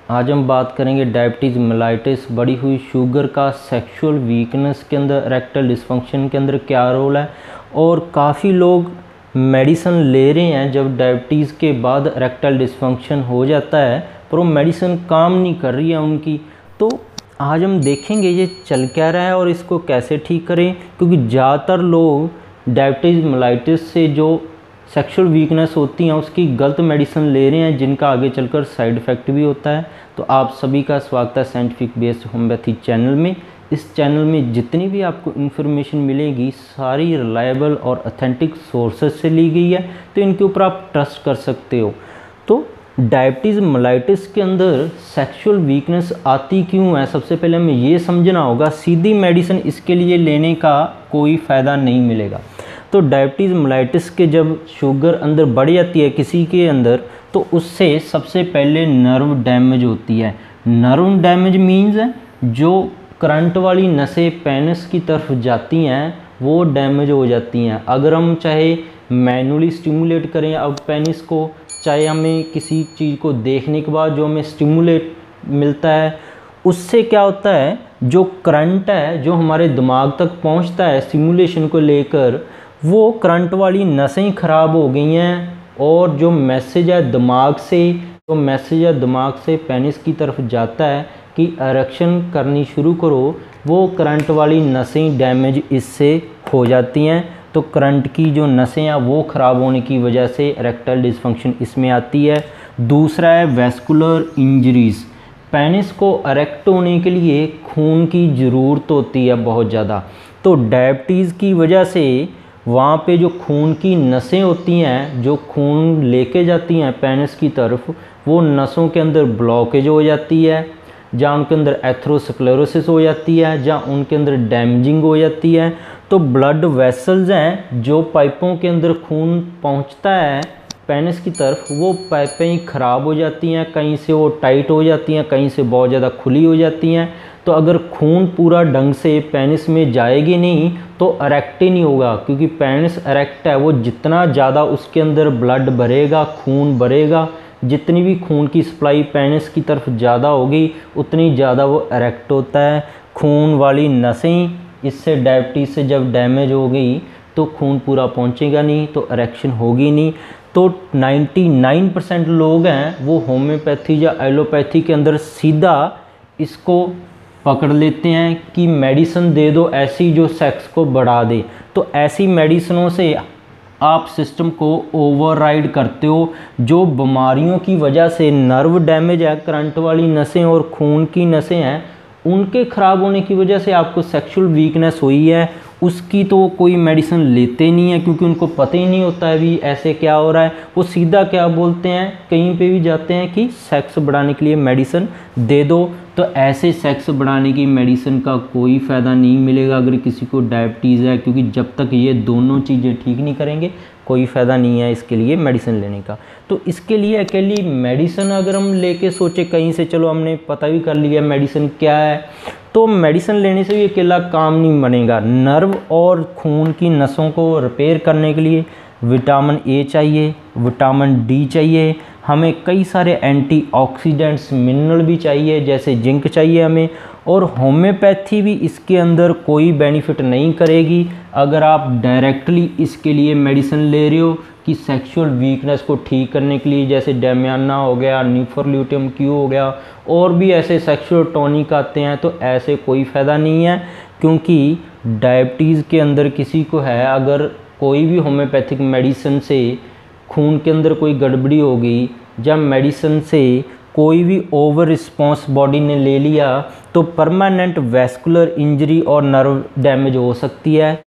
आज हम बात करेंगे डायबिटीज़ मेलाइटिस, बढ़ी हुई शुगर का सेक्सुअल वीकनेस के अंदर, इरेक्टाइल डिस्फंक्शन के अंदर क्या रोल है। और काफ़ी लोग मेडिसिन ले रहे हैं जब डायबिटीज़ के बाद इरेक्टाइल डिस्फंक्शन हो जाता है, पर वो मेडिसिन काम नहीं कर रही है उनकी। तो आज हम देखेंगे ये चल क्या रहा है और इसको कैसे ठीक करें, क्योंकि ज़्यादातर लोग डायबिटीज़ मेलाइटिस से जो सेक्सुअल वीकनेस होती हैं उसकी गलत मेडिसिन ले रहे हैं, जिनका आगे चलकर साइड इफ़ेक्ट भी होता है। तो आप सभी का स्वागत है साइंटिफिक बेस्ड होम्योपैथी चैनल में। इस चैनल में जितनी भी आपको इन्फॉर्मेशन मिलेगी सारी रिलायबल और ऑथेंटिक सोर्सेज से ली गई है, तो इनके ऊपर आप ट्रस्ट कर सकते हो। तो डायबिटीज़ मेलाइटिस के अंदर सेक्सुअल वीकनेस आती क्यों है, सबसे पहले हमें ये समझना होगा। सीधी मेडिसिन इसके लिए लेने का कोई फ़ायदा नहीं मिलेगा। तो डायबिटीज़ मेलाइटिस के जब शुगर अंदर बढ़ जाती है किसी के अंदर, तो उससे सबसे पहले नर्व डैमेज होती है। नर्व डैमेज मीन्स जो करंट वाली नसें पेनिस की तरफ जाती हैं वो डैमेज हो जाती हैं। अगर हम चाहे मैनुअली स्टिमुलेट करें अब पेनिस को, चाहे हमें किसी चीज़ को देखने के बाद जो हमें स्टिमुलेट मिलता है, उससे क्या होता है, जो करंट है जो हमारे दिमाग तक पहुंचता है स्टिमुलेशन को लेकर, वो करंट वाली नसें ख़राब हो गई हैं। और जो मैसेज है दिमाग से पेनिस की तरफ जाता है कि इरेक्शन करनी शुरू करो, वो करंट वाली नसें डैमेज इससे हो जाती हैं। तो करंट की जो नसें हैं वो ख़राब होने की वजह से इरेक्टाइल डिस्फंक्शन इसमें आती है। दूसरा है वैस्कुलर इंजरीज़। पेनिस को इरेक्ट होने के लिए खून की ज़रूरत होती है बहुत ज़्यादा। तो डायबिटीज़ की वजह से वहाँ पे जो खून की नसें होती हैं जो खून लेके जाती हैं पेनिस की तरफ, वो नसों के अंदर ब्लॉकेज हो जाती है, जहाँ उनके अंदर एथेरोस्क्लेरोसिस हो जाती है, जहाँ उनके अंदर डैमेजिंग हो जाती है। तो ब्लड वेसल्स हैं जो पाइपों के अंदर खून पहुँचता है पेनिस की तरफ, वो पाइपें ख़राब हो जाती हैं, कहीं से वो टाइट हो जाती हैं, कहीं से बहुत ज़्यादा खुली हो जाती हैं। तो अगर खून पूरा ढंग से पेनिस में जाएगी नहीं तो इरेक्ट ही नहीं होगा, क्योंकि पेनिस इरेक्ट है, वो जितना ज़्यादा उसके अंदर ब्लड भरेगा, खून भरेगा, जितनी भी खून की सप्लाई पेनिस की तरफ ज़्यादा होगी उतनी ज़्यादा वो इरेक्ट होता है। खून वाली नसें इससे डायबिटीज़ से जब डैमेज हो गई तो खून पूरा पहुँचेगा नहीं, तो इरेक्शन होगी नहीं। तो 99% लोग हैं वो होम्योपैथी या एलोपैथी के अंदर सीधा इसको पकड़ लेते हैं कि मेडिसिन दे दो ऐसी जो सेक्स को बढ़ा दे। तो ऐसी मेडिसिनों से आप सिस्टम को ओवरराइड करते हो। जो बीमारियों की वजह से नर्व डैमेज है, करंट वाली नसें और खून की नसें हैं, उनके ख़राब होने की वजह से आपको सेक्सुअल वीकनेस हुई है, उसकी तो कोई मेडिसिन लेते नहीं है, क्योंकि उनको पता ही नहीं होता है भी ऐसे क्या हो रहा है। वो सीधा क्या बोलते हैं, कहीं पे भी जाते हैं कि सेक्स बढ़ाने के लिए मेडिसिन दे दो। तो ऐसे सेक्स बढ़ाने की मेडिसिन का कोई फ़ायदा नहीं मिलेगा अगर किसी को डायबिटीज़ है, क्योंकि जब तक ये दोनों चीज़ें ठीक नहीं करेंगे कोई फ़ायदा नहीं है इसके लिए मेडिसिन लेने का। तो इसके लिए अकेली मेडिसिन अगर हम लेके सोचे कहीं से, चलो हमने पता भी कर लिया मेडिसिन क्या है, तो मेडिसिन लेने से भी अकेला काम नहीं बनेगा। नर्व और खून की नसों को रिपेयर करने के लिए विटामिन ए चाहिए, विटामिन डी चाहिए, हमें कई सारे एंटीऑक्सीडेंट्स मिनरल भी चाहिए, जैसे जिंक चाहिए हमें। और होम्योपैथी भी इसके अंदर कोई बेनिफिट नहीं करेगी अगर आप डायरेक्टली इसके लिए मेडिसिन ले रहे हो कि सेक्सुअल वीकनेस को ठीक करने के लिए, जैसे डेमियाना हो गया, न्यूफोर्ल्यूटियम क्यू हो गया, और भी ऐसे सेक्सुअल टॉनिक आते हैं। तो ऐसे कोई फ़ायदा नहीं है, क्योंकि डायबिटीज़ के अंदर किसी को है, अगर कोई भी होम्योपैथिक मेडिसिन से खून के अंदर कोई गड़बड़ी हो गई, जब मेडिसिन से कोई भी ओवर रिस्पॉन्स बॉडी ने ले लिया, तो परमानेंट वैस्कुलर इंजरी और नर्व डैमेज हो सकती है।